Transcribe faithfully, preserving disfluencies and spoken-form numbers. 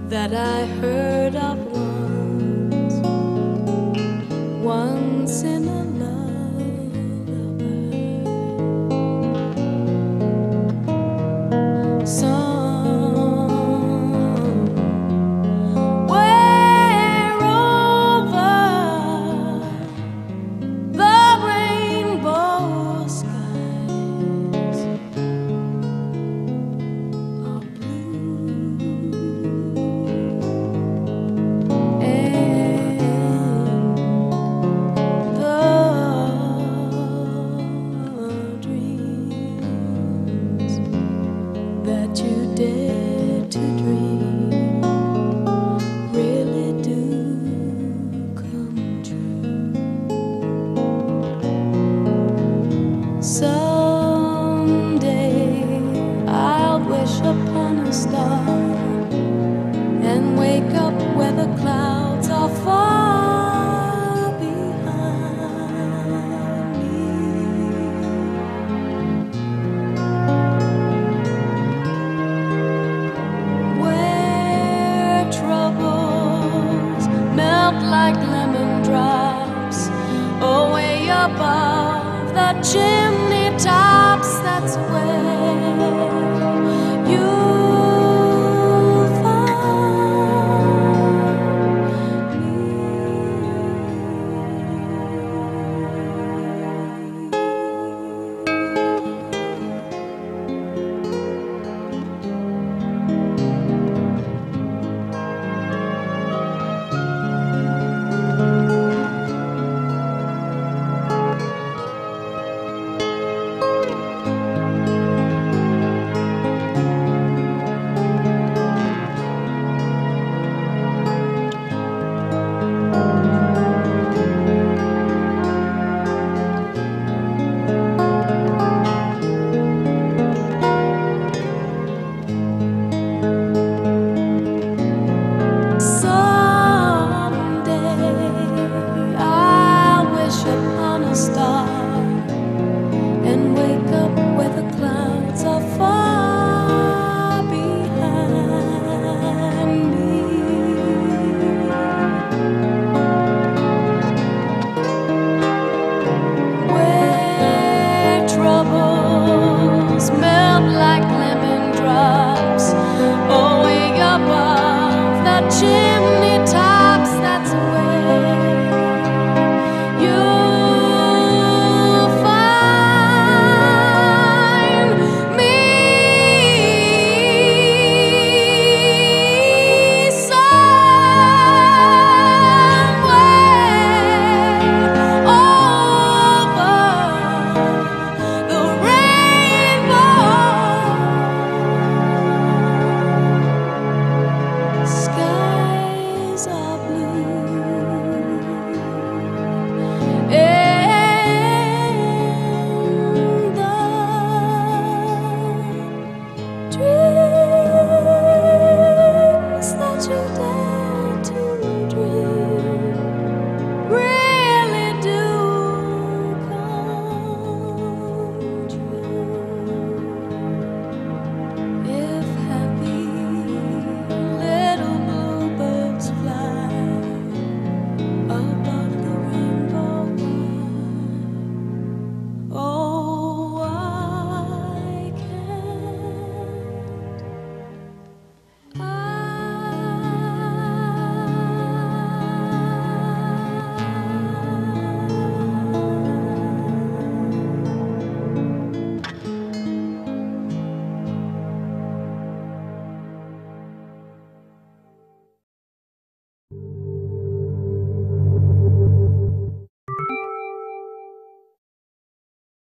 that I heard of once, once in a lullaby. Somewhere over the rainbow skies are blue, and the dreams that you dare to dream really do come true. Someday I'll wish upon a star and wake up where the clouds are far behind me, where troubles melt like lemon drops away above the chimney tops. That's where you'll find me. Star and wake up where the clouds are far behind me, where troubles melt like lemon drops away above the chin.